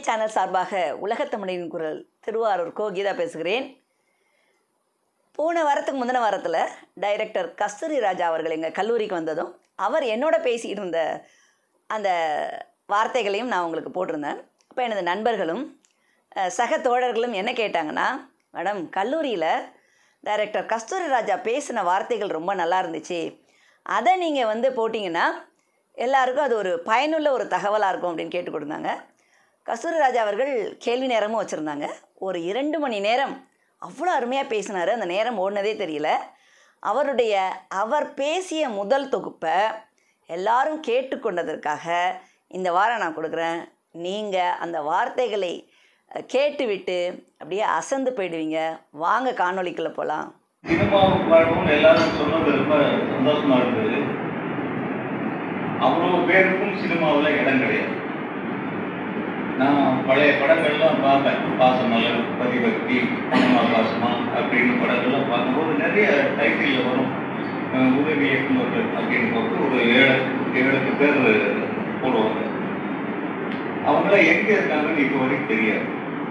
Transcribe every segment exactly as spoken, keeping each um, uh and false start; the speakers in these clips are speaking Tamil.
சேனல் சார்பாக உலகத்தமிழின் குரல் திருவாரூர் கோ கீதா பேசுகிறேன். போன வாரத்துக்கு முந்தின வாரத்தில் டைரக்டர் கஸ்தூரி ராஜா அவர்கள் எங்கள் கல்லூரிக்கு வந்ததும் அவர் என்னோட பேசிகிட்டு இருந்த அந்த வார்த்தைகளையும் நான் உங்களுக்கு போட்டிருந்தேன். அப்போ எனது நண்பர்களும் சக தோழர்களும் என்ன கேட்டாங்கன்னா, மேடம் கல்லூரியில் டைரக்டர் கஸ்தூரி ராஜா பேசின வார்த்தைகள் ரொம்ப நல்லா இருந்துச்சு, அதை நீங்கள் வந்து போட்டிங்கன்னா எல்லாருக்கும் அது ஒரு பயனுள்ள ஒரு தகவலாக இருக்கும் அப்படின்னு கேட்டு கொடுத்தாங்க. கஸ்தூரி ராஜா அவர்கள் கேள்வி நேரமும் வச்சுருந்தாங்க. ஒரு இரண்டு மணி நேரம் அவ்வளோ அருமையாக பேசினார். அந்த நேரம் ஓடினதே தெரியல. அவருடைய அவர் பேசிய முதல் தொகுப்பை எல்லாரும் கேட்டுக்கொண்டதற்காக இந்த வாரம் நான் கொடுக்குறேன். நீங்கள் அந்த வார்த்தைகளை கேட்டுவிட்டு அப்படியே அசந்து போயிடுவீங்க. வாங்க காணொலிக்குள்ளே போகலாம். சினிமாவுக்கு வரணும்னு எல்லாரும் சொன்னது ரொம்ப சந்தோஷமாக இருந்தது. அவ்வளோ பேருக்கும் சினிமாவில் இடம் கிடையாது. நான் பழைய படங்கள்லாம் பார்ப்பேன். பாசமலர், பதிபக்தி, பணமா பாசமா அப்படின்னு படங்கள்லாம் பார்க்கும்போது நிறைய டைட்டில் வரும். உதவி இயக்குநர்கள் அப்படின்னு போட்டு ஒரு ஏழு ஏழு பேர் போடுவாங்க. அவங்களாம் எங்கே இருக்காங்கன்னு இப்போ வரைக்கும் தெரியாது.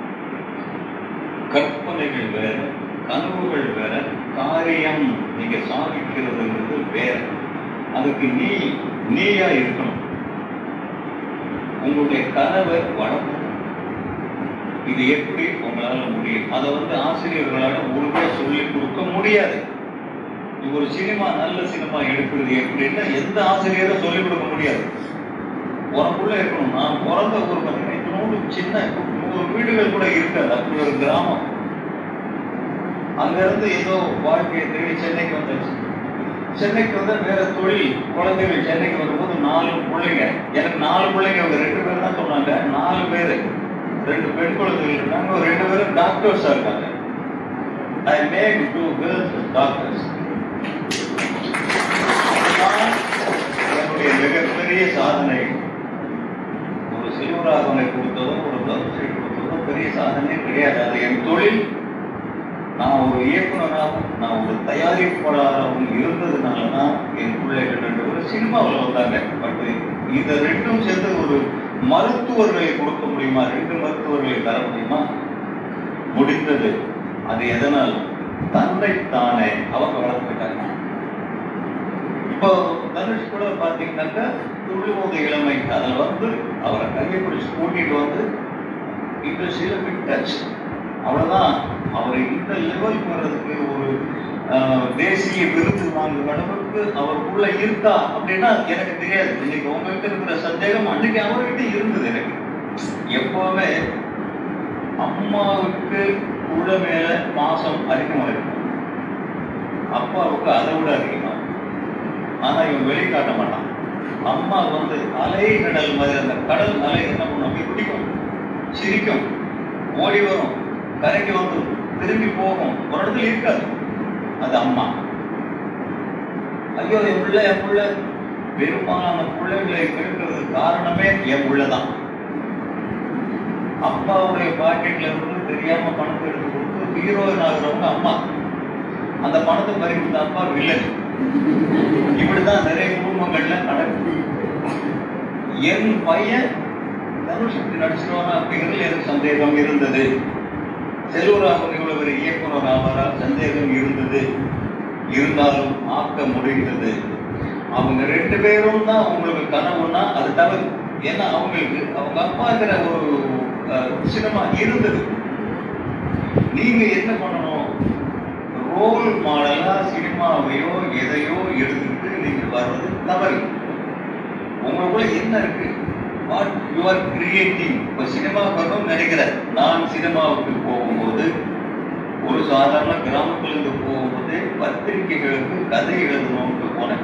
கற்பனைகள் வேற, கனவுகள் வேற, காரியம் நீங்க சாதிக்கிறதுங்கிறது வேற. அதுக்கு நீ நீயா இருக்கணும். உங்களுடைய கனவை வளர்க்கணும். இது எப்படி உங்களால முடியும்? அதை வந்து ஆசிரியர்களால் முழுமையாக சொல்லிக் கொடுக்க முடியாது. ஒரு சினிமா நல்ல சினிமா எடுக்கிறது எப்படின்னா எந்த ஆசிரியரும் சொல்லிக் கொடுக்க முடியாது. உனக்குள்ள இருக்கணும். நான் பிறந்த ஒரு பார்த்தீங்கன்னா இன்னொரு சின்ன நூறு வீடுகள் கூட இருக்காது. அப்படி ஒரு கிராமம். அங்கிருந்து ஏதோ வாழ்க்கையை தேடி சென்னைக்கு வந்தாச்சு. சென்னைக்கு வந்து வேற தொழில், குழந்தைகள் சென்னைக்கு வரும்போது நாலு பிள்ளைங்க. எனக்கு நாலு பிள்ளைங்க, அவங்க ரெண்டு பேர் தான் சொன்னாங்க. நாலு பேர், ரெண்டு பெண் குழந்தைகள் இருக்காங்க, ஒரு ரெண்டு பேரும் டாக்டர்ஸா இருக்காங்க. I make two girls doctors. என்னுடைய மிகப்பெரிய சாதனை. ஒரு செல்வராகவனை கொடுத்ததும் ஒரு தனுஷை கொடுத்ததும் பெரிய சாதனை கிடையாது. அது என் தொழில். நான் ஒரு இயக்குனராகவும் நான் ஒரு தயாரிப்பாளராகவும் இருந்ததுனால தான் என் பிள்ளைகள் ரெண்டு பேரும் சினிமாவில் வந்தாங்க. பட் இதை ரெண்டும் சேர்ந்து ஒரு மருத்துவர்களை கொடுக்க முடியுமா? ரெண்டு மருத்துவர்களை தர முடியுமா? முடிந்தது. அது எதனால்? தன்னைத்தானே அவங்க வளர்த்துட்டாங்க. இப்போ தனுஷ் கூட பார்த்தீங்கன்னாக்கா துள்ளுவோது இளமை, அதில் வந்து அவரை கையை பிடிச்சி கூட்டிட்டு வந்து இண்டஸ்ட்ரியில் பிக் டச். அவ்வளோதான். அவர் இந்த லெவலுக்கு வர்றதுக்கு ஒரு தேசிய விருது வாங்கும் அளவுக்கு அவருக்குள்ள இருக்கா அப்படின்னா எனக்கு தெரியாது. இன்னைக்கு உங்ககிட்ட இருக்கிற சந்தேகம் அன்னைக்கு அவர்கிட்ட இருந்தது. எனக்கு எப்பவுமே அம்மாவுக்கு உள்ள மேல பாசம் அதிகமாக இருக்கும், அப்பாவுக்கு அதை விட அதிகமாக. ஆனா இவன் வெளிக்காட்ட மாட்டான். அம்மா வந்து அலை கடல் மாதிரி, அந்த கடல் அலை என்ன பண்ணும்? அப்படி பிடிக்கும், சிரிக்கும், ஓடி வரும், கரைக்கு வந்து திரும்பி போகும், ஒரு இடத்துல இருக்காது. அது அம்மா. ஐயோ என் பிள்ளை என் பிள்ளை பெரும்பாலான பிள்ளைகளை இருக்கிறது காரணமே என் பிள்ளைதான். அப்பாவுடைய பாக்கெட்ல இருந்து தெரியாம பணத்தை எடுத்து கொடுத்து ஹீரோயின் ஆகுறவங்க அம்மா. அந்த பணத்தை பறிக்கிற அப்பா வில்லன். இப்படிதான் நிறைய குடும்பங்கள்ல நடக்குது. என் பையன் தனுஷுக்கு நடிச்சிருவாங்க அப்படிங்கிறது எனக்கு சந்தேகம் இருந்தது. செல்வராகவன் இவ்வளவு ஒரு இயக்குனர் ஆவாரா? சந்தேகம் இருந்தது. இருந்தாலும் ஆக்க முடிந்தது. அவங்க ரெண்டு பேரும் தான் உங்களுக்கு கனவுன்னா அது தவறு. ஏன்னா அவங்களுக்கு அவங்க அப்பாங்கிற ஒரு சினிமா இருந்தது. நீங்க என்ன பண்ணணும்? ரோல் மாடலா சினிமாவையோ எதையோ எடுத்துட்டு நீங்க வர்றது தவறு. உங்களுக்குள்ள என்ன இருக்கு? What you are creating. இப்போ சினிமா வரணும்னு நினைக்கிறேன். நான் சினிமாவுக்கு போகும்போது ஒரு சாதாரண கிராமத்திலிருந்து போகும்போது பத்திரிகைகளுக்கு கதை எழுதணும்னு போனேன்.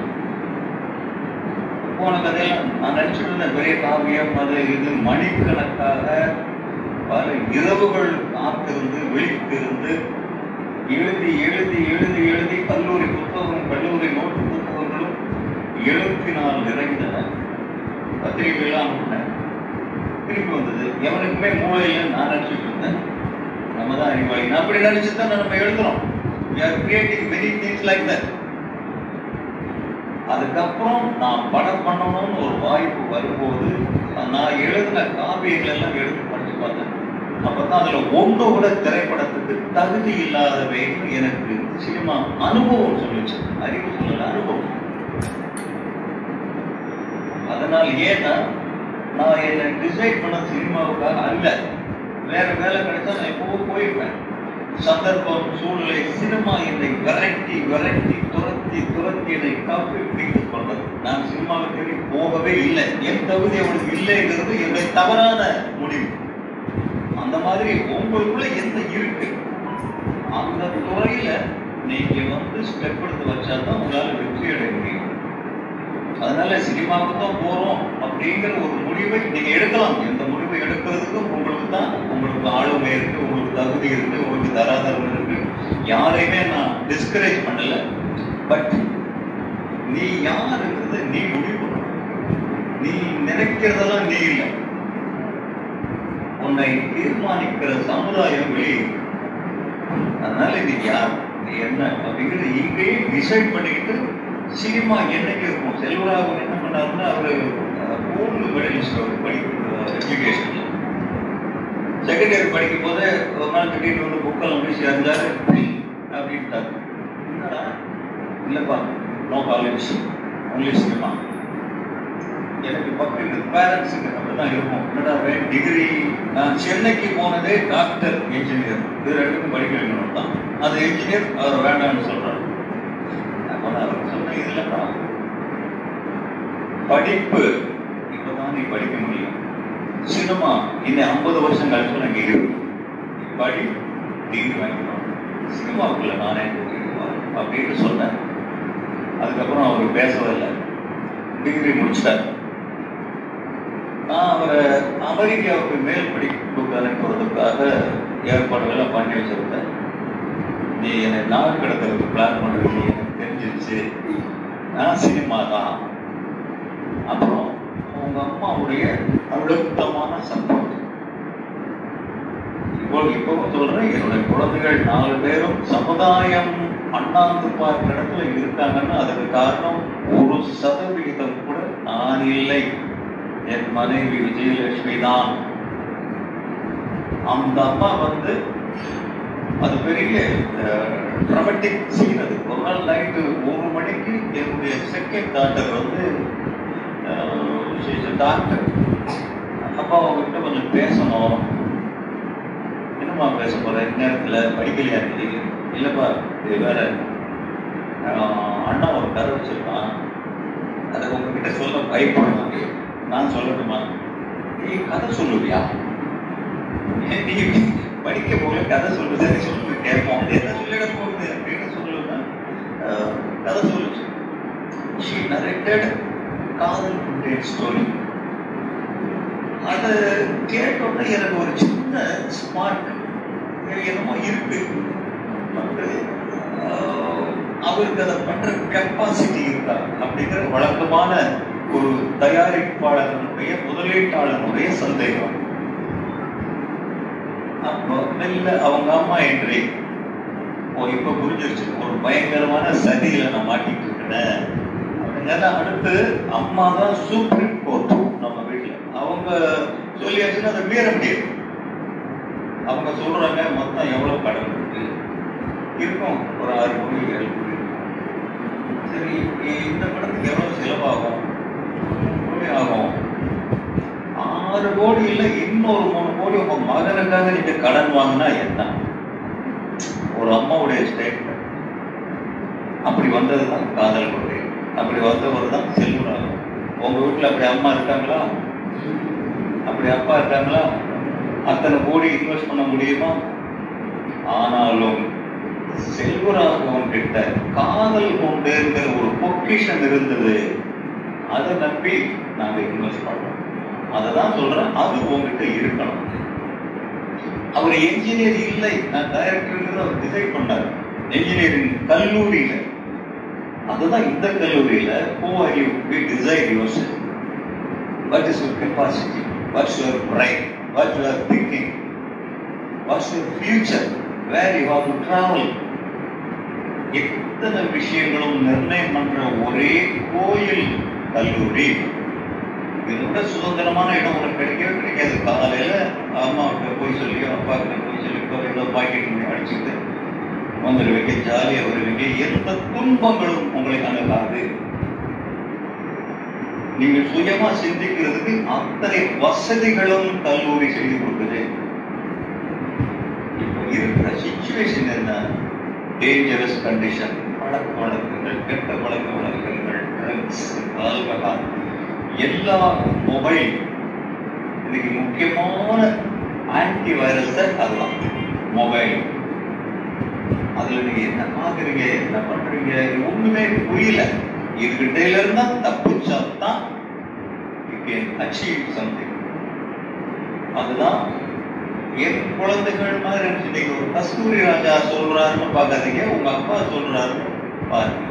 போன கதையெல்லாம் நான் நினைச்சிட்டு இருந்தேன் பெரிய காவியம், அது இது மணிக்கணக்காக பல இரவுகள் காத்திருந்து விழித்திருந்து எழுதி எழுதி எழுதி எழுதி கல்லூரி புத்தகம், கல்லூரி நோட்டு புத்தகங்களும் எழுபத்தினால் நிறைந்தன. பத்திரிகைலாம் அனுப்பினேன். திருப்பி வந்தது. எவனுக்குமே மூளையில் நான் நினைச்சிட்டு இருந்தேன் நம்ம தான் அறிவாளி. நான் அப்படி நினைச்சுதான் நம்ம எழுதுறோம். We are creating many things like that. அதுக்கப்புறம் நான் படம் பண்ணணும்னு ஒரு வாய்ப்பு வரும்போது நான் எழுதின காவியங்கள் எல்லாம் எடுத்து படிச்சு பார்த்தேன். அப்பதான் அதுல ஒன்று கூட திரைப்படத்துக்கு தகுதி இல்லாதவைன்னு எனக்கு சினிமா அனுபவம் சொல்லிச்சு. அறிவு சொல்லல, அனுபவம். அதனால் ஏன்னா நான் என்னை டிசைட் பண்ண சினிமாவுக்காக அல்ல. வேற வேலை கிடைச்சா நான் எப்பவும் போயிருப்பேன். சந்தர்ப்பம், சூழ்நிலை, சினிமா என்னை விரட்டி விரட்டி துரத்தி துரத்தி என்னை காப்பி பிடித்துக் கொண்டது. நான் சினிமாவை தேடி போகவே இல்லை. என் தகுதி அவனுக்கு இல்லைங்கிறது என்னுடைய தவறான முடிவு. அந்த மாதிரி உங்களுக்குள்ள என்ன இருக்கு, அந்த துறையில நீங்க வந்து ஸ்டெப் எடுத்து வச்சாதான் உங்களால வெற்றி அடைய முடியும். அதனால சினிமாவுக்கு தான் போறோம் அப்படிங்கிற ஒரு முடிவை நீங்க எடுக்கலாம். எந்த முடிவை எடுக்கிறதுக்கும் உங்களுக்கு தான், உங்களுக்கு ஆளுமை இருக்கு, உங்களுக்கு தகுதி இருக்கு, உங்களுக்கு தராதரம் இருக்கு. யாரையுமே நான் டிஸ்கரேஜ் பண்ணல. பட் நீ யாருங்கிறத நீ முடிவு பண்ணணும். நீ நினைக்கிறதெல்லாம் நீ இல்லை. உன்னை தீர்மானிக்கிற சமுதாயம் வெளியே. அதனால நீ யார், நீ என்ன அப்படிங்கிறது இங்கேயே டிசைட் பண்ணிக்கிட்டு சினிமா என்னைக்கு இருக்கும். செல்வராகவன் என்ன பண்ணாருன்னா, அவரு கோல்டு மெடலிஸ்ட், அவர் படிக்க எஜுகேஷன்ல செகண்ட் இயர் படிக்கும் போது ஒரு நாள் திடீர்னு வந்து புக்கெல்லாம் வீசி அறிஞ்சாரு அப்படின்ட்டாரு. என்னடா, இல்லப்பா நோ காலேஜ், ஒன்லி சினிமா. எனக்கு பக்கத்து பேரண்ட்ஸுக்கு அப்படிதான் இருக்கும். என்னடா டிகிரி, நான் சென்னைக்கு போனதே டாக்டர், என்ஜினியர், இது ரெண்டுக்கும் படிக்க வைக்கணும் தான். அது என்ஜினியர் அவர் வேண்டாம்னு சொல்றாரு. அவர் சொன்ன இதுலப்பா படிப்பு இப்பதான் நீ படிக்க முடியும். சினிமா இன்னும் ஐம்பது வருஷம் கழிச்சு நாங்க இருக்கு. படி, டிகிரி வாங்கிக்கணும். சினிமாவுக்குள்ள நானே அப்படின்னு சொன்னேன். அதுக்கப்புறம் அவர் பேசவில்லை. டிகிரி முடிச்சிட்டார். நான் அவரை அமெரிக்காவுக்கு மேல் படிப்புக்கு அனுப்புறதுக்காக ஏற்பாடுகளை பண்ணி வச்சிருந்தேன். நீ என்னை நாள் கிடக்கிறதுக்கு பிளான் பண்ணுறது எனக்கு தெரிஞ்சிருச்சு. நான் சினிமா தான். அப்புறம் அவங்க அம்மாவுடைய அழுத்தமான சப்போர்ட். இப்போ இப்பவும் சொல்றேன், என்னுடைய குழந்தைகள் நாலு பேரும் சமுதாயம் அண்ணாந்து பார்க்கிற இடத்துல இருக்காங்கன்னா அதுக்கு காரணம் ஒரு சதவிகிதம் கூட நான் இல்லை, என் மனைவி விஜயலட்சுமி தான். அந்த அம்மா வந்து அது பெரிய ட்ராமட்டிக் சீன். அது ஒரு நாள் நைட்டு ஒரு மணிக்கு என்னுடைய செகண்ட் டாக்டர் வந்து டாக்டர் அப்பா அவங்ககிட்ட கொஞ்சம் பேசணும். என்னம்மா பேச போற நேரத்தில் படிக்கலையா? இல்லப்பா, இது வேற அண்ணா ஒரு கதை வச்சிருக்கான், அதை உங்ககிட்ட சொல்ல பயப்படுவாங்க. நான் சொல்லணுமா? நீ கதை சொல்லுவியா? நீ படிக்க போல கதை சொல்லு. சரி சொல்லு, கேட்போம். என்ன சொல்லிட போகுது அப்படின்னு சொல்லுன்னா கதை சொல்லுச்சு. She narrated காதல் ஸ்டோரி. அதை கேட்டோன்னே எனக்கு ஒரு சின்ன ஸ்மார்ட் என்னமோ இருக்கு. அவருக்கு அதை பண்ற கெப்பாசிட்டி இருக்கா அப்படிங்கிற வழக்கமான ஒரு தயாரிப்பாளர்களுடைய முதலீட்டாளனுடைய சந்தேகம். அப்போ மெல்ல அவங்க அம்மா என்று ஓ இப்ப புரிஞ்சிருச்சு, ஒரு பயங்கரமான சதியில நான் மாட்டிட்டு இருக்கிறேன். அடுத்து அம்மா தான் சுப்ரீம் கோர்ட் நம்ம வீட்டுல. அவங்க சொல்லியாச்சுன்னா அதை மீற முடியாது. அவங்க சொல்றாங்க மொத்தம் எவ்வளவு கடன் இருக்கு இருக்கும், ஒரு ஆறு கோடி ஏழு கோடி. சரி, இந்த படத்துக்கு எவ்வளவு செலவாகும்? கோடி ஆகும். ஆறு கோடி இல்லை, இன்னொரு மூணு கோடி உங்க மகனுக்காக நீங்க கடன் வாங்கினா என்ன? ஒரு அம்மாவுடைய ஸ்டேட்மெண்ட். அப்படி வந்ததுதான் காதல் கொள்கை. அப்படி வந்தவர் தான் செல்வராகவன். உங்க வீட்டுல அப்படி அம்மா இருக்காங்களா? அப்படி அப்பா இருக்காங்களா? அத்தனை கோடி இன்வெஸ்ட் பண்ண முடியுமா? ஆனாலும் செல்வராகவன் கிட்ட காதல் கொண்டுங்கிற ஒரு பொக்கிஷன் இருந்தது. அதை நம்பி நாங்க இன்வெஸ்ட் பண்றோம். அததான் சொல்றேன், அது உங்ககிட்ட இருக்கணும். அவர் என்ஜினியர் இல்லை, நான் டைரக்டர் அவர் டிசைட் பண்ணார். என்ஜினியரிங் கல்லூரியில, அதுதான் இந்த கல்லூரியில who are you? We decide yourself. What is your capacity? What's your brain? What you are thinking? What's your future? Where you have to travel? இத்தனை விஷயங்களும் நிர்ணயம் பண்ற ஒரே கோயில் கல்லூரி. இதை விட சுதந்திரமான இடம் உனக்கு கிடைக்கவே கிடைக்காது. காலையில அம்மா கிட்ட போய் சொல்லியோ அப்பா கிட்ட போய் சொல்லிக்கோ ஏதோ பாக்கெட் அடிச்சுட்டு வந்துடுவீங்க, ஜாலியா வருவீங்க. எந்த துன்பங்களும் உங்களை அணுகாது. நீங்கள் சுயமா சிந்திக்கிறதுக்கு அத்தனை வசதிகளும் கல்லூரி செய்து கொடுக்குது. இப்போ இருக்கிற சிச்சுவேஷன் என்ன? டேஞ்சரஸ் கண்டிஷன், பழக்க வழக்கங்கள், கெட்ட பழக்க வழக்கங்கள், ட்ரக்ஸ், ஆல்கஹால், எல்லா மொபைல். இதுக்கு முக்கியமான ஆன்டி வைரஸ் அதுதான் மொபைல். அதுல நீங்க என்ன பாக்குறீங்க, என்ன பண்றீங்க, ஒண்ணுமே புரியல. இதுகிட்ட இருந்தா தப்பிச்சாதான் you can achieve something. அதுதான் என் குழந்தைகள் மாதிரி இருந்துச்சு. ஒரு கஸ்தூரி ராஜா சொல்றாருன்னு பாக்காதீங்க, உங்க அப்பா சொல்றாருன்னு பாருங்க.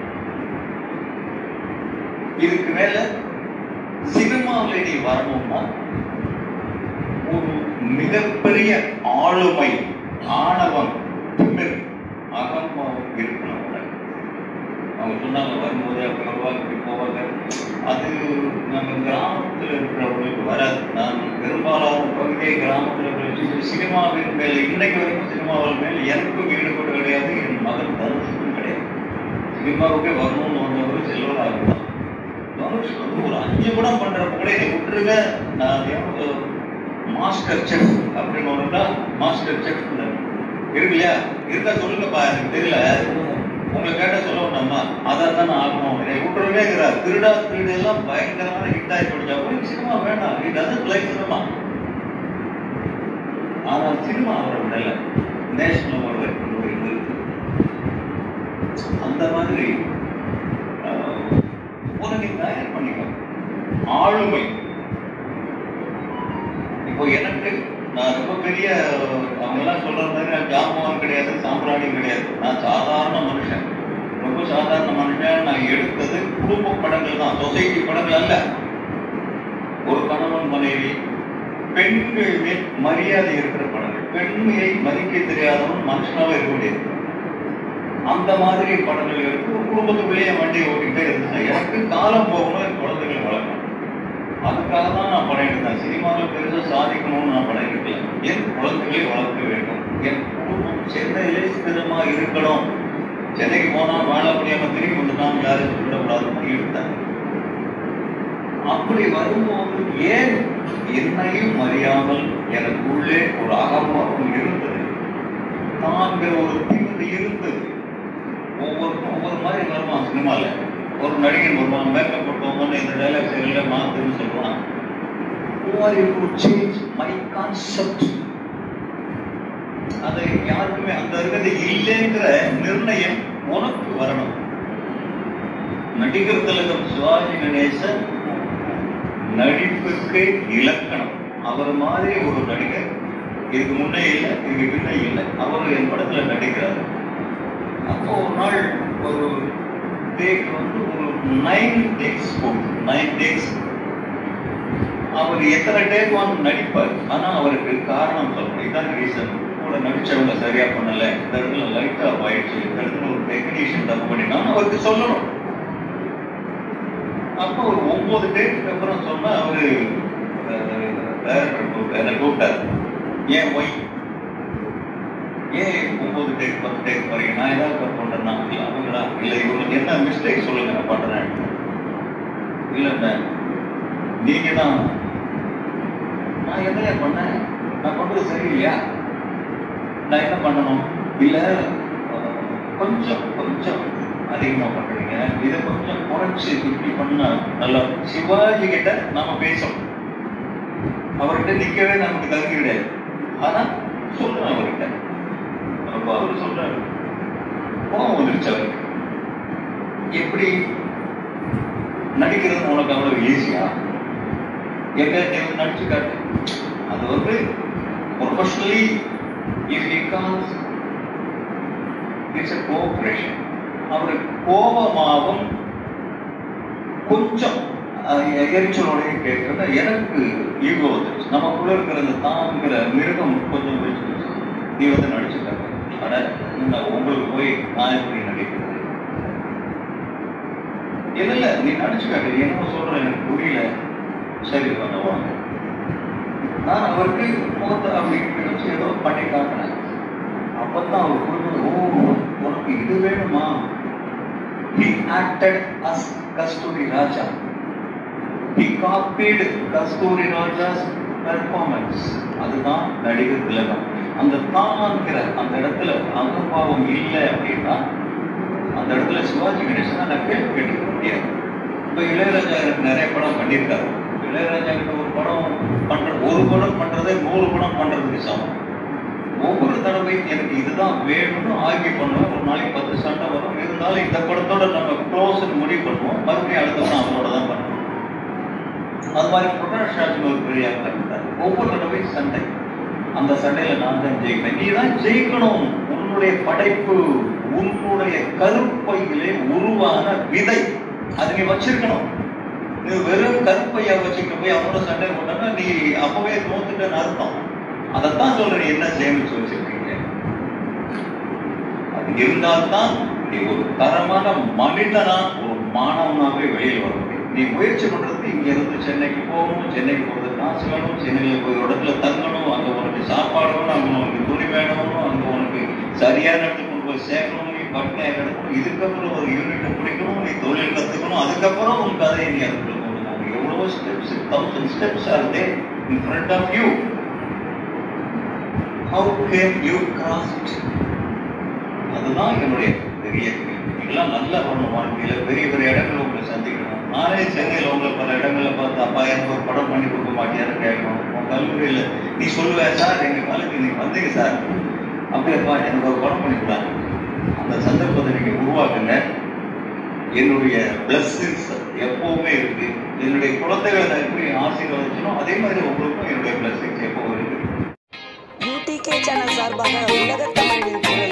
இதுக்கு மேல சினிமாவில் நீ வரணும்னா ஒரு மிகப்பெரிய ஆளுமை, ஆணவம், அகம்பாவம் இருக்கணும். அவங்க சொன்னாங்க வரும்போது அப்படி வருவாங்க இப்படி போவாங்க. அது நம்ம கிராமத்தில் இருக்கிறவங்களுக்கு வராது. நான் பெரும்பாலான பகுதியை கிராமத்தில் சினிமாவின் மேல இன்னைக்கு வரைக்கும் சினிமாவின் மேல் எனக்கும் ஈடுபாடு கிடையாது, என் மகன் தனுஷுக்கும் கிடையாது. சினிமாவுக்கே வரணும்னு வந்தவரு செல்வராக இருந்தான். தனுஷ் வந்து ஒரு அஞ்சு படம் பண்றப்ப கூட இதை விட்டுருங்க, நான் மாஸ்டர் செஃப் அப்படின்னு ஒன்றுனா மாஸ்டர் செஃப் இருக்கு இல்லையா, இருக்கா சொல்லுங்கப்பா, எனக்கு தெரியல, உங்களை கேட்ட சொல்லணும்மா, அதான் தான் ஆகணும், இதை விட்டுருவேங்கிறார். திருடா திருடு எல்லாம் பயங்கரமான ஹிட் ஆகி போயிடுச்சா போய் சினிமா வேண்டாம், இட் டசன்ட் லைக் சினிமா. ஆனால் சினிமா அவரை விடல, நேஷனல் அவார்டு கொண்டு போய் இருக்கு. அந்த மாதிரி உனக்கு தயார் பண்ணிக்கோ ஆளுமை. இப்போ எனக்கு நான் ரொம்ப பெரிய அவங்க எல்லாம் சொல்ற மாதிரி நான் ஜாம்பவான் கிடையாது, சாம்பிராணி கிடையாது. நான் சாதாரண மனுஷன், ரொம்ப சாதாரண மனுஷன். நான் எடுத்தது குடும்ப படங்கள் தான், சொசைட்டி படங்கள் அல்ல. ஒரு கணவன் மனைவி, பெண்கள் மேல் மரியாதை இருக்கிற படங்கள், பெண்மையை மதிக்க தெரியாதவன் மனுஷனாவே இருக்க முடியாது. அந்த மாதிரி படங்கள் எடுத்து ஒரு குடும்பத்துக்குள்ளேயே வண்டியை ஓட்டிகிட்டே இருந்தேன். எனக்கு காலம் போகணும், என் குழந்தைகளை வளர்க்கணும். அதுக்காக தான் நான் படம் எடுத்தேன். சினிமாவில் பெருசாக சாதிக்கணும்னு நான் படம் எடுக்கல. என் குழந்தைகளை வளர்க்க வேண்டும், என் குடும்பம் சென்னையிலே ஸ்திரமா இருக்கணும். சென்னைக்கு போனா வேலை முடியாம திரும்பி வந்துட்டான், யாரும் சொல்லக்கூடாதுன்னு எடுத்தேன். அப்படி வரும்போது ஏன் என்னையும் அறியாமல் எனக்குள்ளே ஒரு அகம்பாவம் இருந்தது, தாங்கிற ஒரு தீர்வு இருந்தது. ஒவ்வொரு ஒவ்வொரு மாதிரி வருவான் சினிமால. ஒரு நடிகன் வருவான், மேக்கப் போட்டவங்கன்னு இந்த டைலாக் சரியில்லை மாத்துன்னு சொல்லுவான். மை கான்செப்ட் அதை யாருக்குமே அந்த இருக்கிறது இல்லைங்கிற நிர்ணயம் உனக்கு வரணும். நடிகர் திலகம் சிவாஜி கணேசன் நடிப்புக்கு இலக்கணம். அவர் மாதிரி ஒரு நடிகர் இதுக்கு முன்னே இல்லை, இதுக்கு பின்னே இல்லை. அவர் என் படத்துல நடிக்கிறார். அப்போ ஒரு நாள் ஒரு டேக் வந்து ஒரு நைன் டேக்ஸ் போகும். நைன் டேக்ஸ் அவர் எத்தனை டேக் வந்து நடிப்பார். ஆனா அவருக்கு காரணம் சொல்லணும், இதான் ரீசன். கூட நடிச்சவங்க சரியா பண்ணல, இந்த இடத்துல லைட் ஆஃப் ஆயிடுச்சு, இந்த இடத்துல ஒரு டெக்னீஷியன் தப்பு பண்ணினா அவருக்கு சொல்லணும். அப்போ ஒரு ஒன்பது டேக்கு அப்புறம் சொன்னா அவரு டைரக்டர் கூப்பிட்டாரு கூப்பிட்டாரு ஏன் ஒய் ஏன் ஒன்பது டேக் பத்து டேக் பாருங்க, நான் ஏதாவது தப்பு பண்றேன்னா அவங்களா இல்லை இவங்களுக்கு என்ன மிஸ்டேக் சொல்லுங்க நான் பண்றேன். இல்ல நீங்க தான். நான் என்ன பண்ணேன், நான் பண்றது சரியில்லையா, நான் என்ன பண்ணணும், இல்ல கொஞ்சம் கொஞ்சம் அதிகமா பண்றீங்க, இதை கொஞ்சம் குறைச்சு இப்படி பண்ணா நல்லா. சிவாஜி கிட்ட நாம பேசணும், அவர்கிட்ட நிக்கவே நமக்கு தகுதி கிடையாது. ஆனா சொல்றேன் அவர்கிட்ட. அப்போ அவர் சொல்றாரு, கோபம் வந்துருச்சு அவருக்கு. எப்படி நடிக்கிறது உனக்கு அவ்வளவு ஈஸியா, எப்ப நடிச்சு காட்டு. அது வந்து professionally if he comes it's a cooperation. அவருக்கு கோபமாகவும் கொஞ்சம் எரிச்சலோடைய கேட்கறது எனக்கு ஈகோ வந்துருச்சு. நமக்குள்ள இருக்கிற அந்த தாங்கிற மிருகம் கொஞ்சம் வச்சுருச்சு. நீ வந்து நடிச்சுட்டாங்க, ஆனா உங்களுக்கு போய் நான் எப்படி நடிக்கிறது இல்ல, நீ நடிச்சு காட்டு, என்ன சொல்ற எனக்கு புரியல. சரி பண்ணுவாங்க. நான் அவருக்கு முகத்தை அப்படி ஏதோ பண்ணி காட்டினேன். அப்பதான் அவர் கொடுத்தது, ஓ உனக்கு இது வேணுமா? He acted as Kasthuri Raja. He copied Kasthuri Raja's performance. அதுதான் நடிகர் திலகம். அந்த தான்ங்கிற அந்த இடத்துல அகம்பாவம் இல்லை அப்படின்னா அந்த இடத்துல சிவாஜி கணேசன் நான் கேள்வி கேட்டுக்க முடியாது. இப்போ இளையராஜா எனக்கு நிறைய படம் பண்ணியிருக்காரு. இளையராஜா கிட்ட ஒரு படம் பண்ற ஒரு படம் பண்றதே நூறு படம் பண்றதுக்கு சமம். ஒவ்வொரு தடவையும் எனக்கு இதுதான் வேணும்னு ஆர்கியூ பண்ணுவேன். ஒரு நாளைக்கு பத்து சண்டை வரும். இருந்தாலும் இந்த படத்தோட நம்ம க்ளோஸ் முடிவு பண்ணுவோம். மறுபடியும் அடுத்த படம் அவரோட தான் பண்ணுவோம். அது மாதிரி புரட்டாசின்னு ஒரு பெரிய ஆக்டர் இருந்தார். ஒவ்வொரு தடவையும் சண்டை. அந்த சண்டையில நான் தான் ஜெயிப்பேன். நீ தான் ஜெயிக்கணும். உன்னுடைய படைப்பு, உன்னுடைய கருப்பையிலே உருவான விதை, அது நீ வச்சிருக்கணும். நீ வெறும் கருப்பையா வச்சுக்கிட்டு போய் அவனோட சண்டை போட்டா நீ அப்பவே தோத்துட்டேன்னு அர்த்தம். அதைத்தான் சொல்றேன், என்ன சேமிச்சு வச்சிருக்கீங்க. அது இருந்தால்தான் நீ ஒரு தரமான மனிதனா, ஒரு மாணவனாவே வெளியில் வர முடியும். நீ முயற்சி பண்றதுக்கு இங்க இருந்து சென்னைக்கு போகணும், சென்னைக்கு போறது காசு வேணும், சென்னையில போய் ஒரு இடத்துல தங்கணும், அங்க உனக்கு சாப்பாடு வேணும், அங்க உனக்கு துணி வேணும், அங்க உனக்கு சரியான இடத்துக்கு கொண்டு போய் சேர்க்கணும், நீ பட்டினியா கிடக்கணும், இதுக்கப்புறம் ஒரு யூனிட்டை பிடிக்கணும், நீ தொழில் கத்துக்கணும், அதுக்கப்புறம் உன் கதையை நீ அதுக்குள்ள கொண்டு போகணும். எவ்வளவோ steps, thousand steps are there in front of you. How can you cross it? அதுதான் என்னுடைய பெரிய கேள்வி. நீங்களாம் நல்லா வரணும் வாழ்க்கையில, பெரிய பெரிய இடங்களை உங்களை சந்திக்கணும். நானே சென்னையில் உங்களை பல இடங்களை பார்த்து, அப்பா எனக்கு ஒரு படம் பண்ணி கொடுக்க மாட்டியான்னு கேட்கணும். உன் கல்லூரியில் நீ சொல்லுவேன், சார் எங்க காலேஜுக்கு நீங்க வந்தீங்க சார், அப்படியப்பா எனக்கு ஒரு படம் பண்ணி கொடுத்தாங்க. அந்த சந்தர்ப்பத்தை நீங்க உருவாக்குங்க. என்னுடைய பிளஸ்ஸிங்ஸ் எப்பவுமே இருக்கு. என்னுடைய குழந்தைகளை நான் எப்படி ஆசீர்வதிச்சனோ அதே மாதிரி உங்களுக்கும் என்னுடைய பிளஸ்ஸிங்ஸ் எப்பவும் இருக்கு. யூடிகே சேனல் சார்பாக உலகத்தமிழின் குரல்